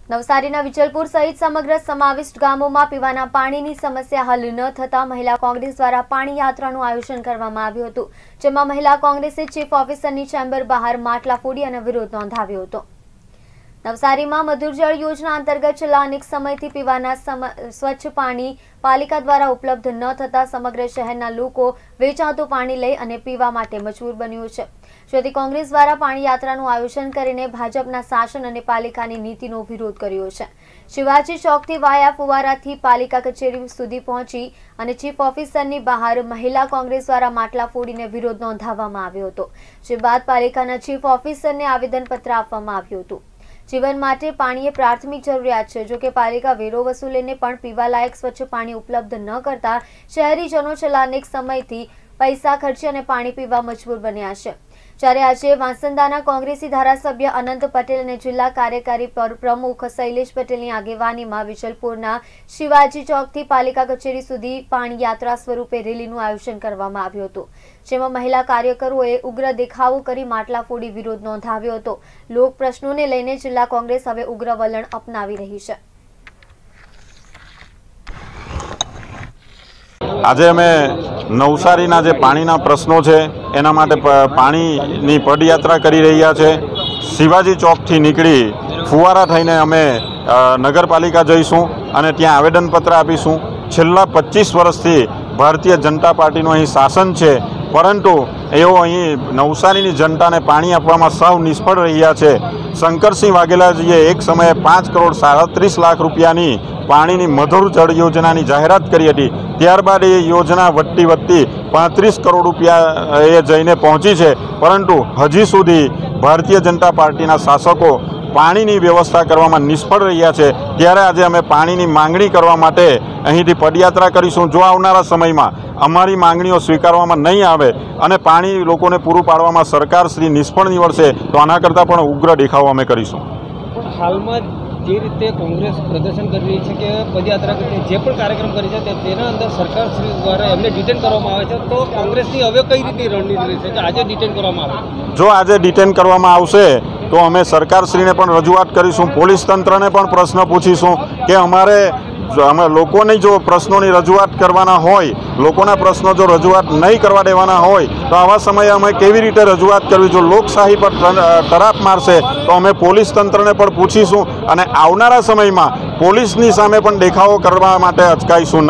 નવસારીના વિજલપુર સહિત સમગ્ર સમાવિષ્ટ ગામોમાં પીવાના પાણીની સમસ્યા હલ ન થતા મહિલા કોંગ્રેસ દ્વારા પાણી યાત્રાનું આયોજન કરવામાં આવ્યું હતું, જેમાં મહિલા કોંગ્રેસે ચીફ ઓફિસરની ચેમ્બર બહાર માટલા ફોડી અને વિરોધ નોંધાવ્યો હતો। નવસારીમાં મધુર જળ યોજના અંતર્ગત છેલ્લા અનેક સમયથી પીવાના સ્વચ્છ પાણી પાલિકા દ્વારા ઉપલબ્ધ ન થતા સમગ્ર શહેરના લોકો વેચાતું પાણી લઈ અને પીવા માટે મજબૂર બન્યું છે, જેથી કોંગ્રેસ દ્વારા પાણી યાત્રાનું આયોજન કરીને ભાજપના શાસન અને પાલિકાની નીતિનો વિરોધ કર્યો છે। શિવાજી ચોકથી વાયા ફુવારાથી પાલિકા કચેરી સુધી પહોંચી અને ચીફ ઓફિસરની બહાર મહિલા કોંગ્રેસ દ્વારા માટલા ફોડીને વિરોધ નોંધાવવામાં આવ્યો હતો, જે બાદ પાલિકાના ચીફ ઓફિસરને આવેદનપત્ર આપવામાં આવ્યું હતું। જીવન માટે પાણી એ પ્રાથમિક જરૂરિયાત છે, જો કે પાલિકા વેરો વસૂલીને પણ પીવાલાયક સ્વચ્છ પાણી ઉપલબ્ધ ન કરતા શહેરીજનો છેલ્લા અનેક સમયથી પૈસા ખર્ચી અને પાણી પીવા મજબૂર બન્યા છે। જ્યારે આજે વાંસદાના કોંગ્રેસી ધારાસભ્ય અનંત પટેલ અને જિલ્લા કાર્યકારી પ્રમુખ શૈલેષ પટેલની આગેવાનીમાં વિજલપુરના શિવાજી ચોકથી પાલિકા કચેરી સુધી પાણી યાત્રા સ્વરૂપે રેલીનું આયોજન કરવામાં આવ્યું હતું, જેમાં મહિલા કાર્યકરોએ ઉગ્ર દેખાવો કરી માટલા ફોડી વિરોધ નોંધાવ્યો હતો। લોક પ્રશ્નોને લઈને જિલ્લા કોંગ્રેસ હવે ઉગ્ર વલણ અપનાવી રહી છે। આજે અમે નવસારીના જે પાણીના પ્રશ્નો છે એના માટે પાણીની પદયાત્રા કરી રહ્યા છે। શિવાજી ચોકથી નીકળી ફુવારા થઈને અમે નગરપાલિકા જઈશું અને ત્યાં આવેદનપત્ર આપીશું। છેલ્લા 25 વર્ષથી ભારતીય જનતા પાર્ટીનું અહીં શાસન છે, પરંતુ એઓ અહીં નવસારીની જનતાને પાણી આપવામાં સાવ નિષ્ફળ રહ્યા છે। શંકરસિંહ વાઘેલાજીએ એક સમયે 5 કરોડ 37 લાખ રૂપિયાની પાણીની મધુર જળ યોજનાની જાહેરાત કરી હતી, ત્યારબાદ એ યોજના વધતી 35 કરોડ રૂપિયા એ જઈને પહોંચી છે, પરંતુ હજી સુધી ભારતીય જનતા પાર્ટીના શાસકો પાણીની વ્યવસ્થા કરવામાં નિષ્ફળ રહ્યા છે। ત્યારે આજે અમે પાણીની માંગણી કરવા માટે અહીંથી પદયાત્રા કરીશું। જો આવનારા સમયમાં અમારી માંગણીઓ સ્વીકારવામાં નહીં આવે અને પાણી લોકોને પૂરું પાડવામાં સરકારશ્રી નિષ્ફળ નીવડશે તો આના કરતાં પણ ઉગ્ર દેખાવો અમે કરીશું। હાલમાં જે રીતે કોંગ્રેસ પ્રદર્શન કરી રહી છે કે પદયાત્રા કરી જે પણ કાર્યક્રમ કરી છે તેના અંદર સરકારશ્રી દ્વારા એમને ડિટેન કરવામાં આવે છે, તો કોંગ્રેસની હવે કઈ રીતની રણનીતિ રહેશે કે આજે ડિટેન કરવામાં આવે? જો આજે ડિટેન કરવામાં આવશે તો અમે સરકારશ્રીને પણ રજૂઆત કરીશું, પોલીસ તંત્રને પણ પ્રશ્ન પૂછીશું કે અમે લોકોની જો પ્રશ્નોની રજૂઆત કરવાના હોય, લોકોના પ્રશ્નો જો રજૂઆત નહીં કરવા દેવાના હોય તો આવા સમયે અમે કેવી રીતે રજૂઆત કરવી? જો લોકશાહી પર તરાપ મારશે તો અમે પોલીસ તંત્રને પણ પૂછીશું અને આવનારા સમયમાં પોલીસની સામે પણ દેખાવો કરવા માટે અચકાઈશું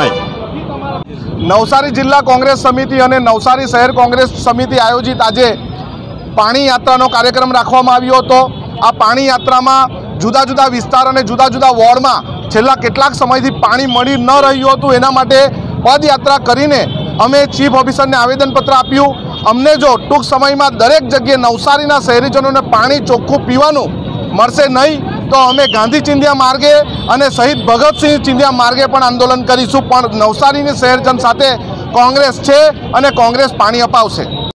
નહીં। નવસારી જિલ્લા કોંગ્રેસ સમિતિ અને નવસારી શહેર કોંગ્રેસ સમિતિ આયોજિત આજે પાણી યાત્રાનો કાર્યક્રમ રાખવામાં આવ્યો હતો। આ પાણી યાત્રામાં જુદા જુદા વિસ્તાર અને જુદા જુદા વોર્ડમાં છેલ્લા કેટલાક સમયથી પાણી મળી ન રહ્યું હતું, એના માટે પદયાત્રા કરીને અમે ચીફ ઓફિસરને આવેદનપત્ર આપ્યું। અમને જો ટૂંક સમયમાં દરેક જગ્યાએ નવસારીના શહેરીજનોને પાણી ચોખ્ખું પીવાનું મળશે નહીં તો અમે ગાંધી ચિંધ્યા માર્ગે અને શહીદ ભગતસિંહ ચિંધ્યા માર્ગે પણ આંદોલન કરીશું, પણ નવસારીની શહેરજન સાથે કોંગ્રેસ છે અને કોંગ્રેસ પાણી અપાવશે।